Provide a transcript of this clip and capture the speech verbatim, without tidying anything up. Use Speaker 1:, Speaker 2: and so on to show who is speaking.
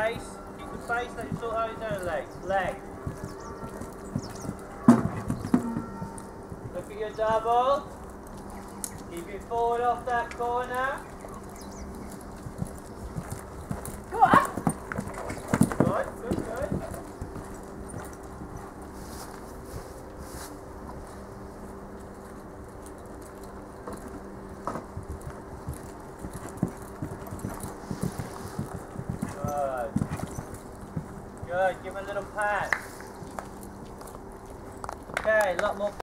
Speaker 1: face. Keep the face, let you sort out your own legs. Leg. Look at your double. Keep it forward off that corner.
Speaker 2: Go on.
Speaker 1: Good, good, good. Good. Good, give him a little pat. Okay, a lot more.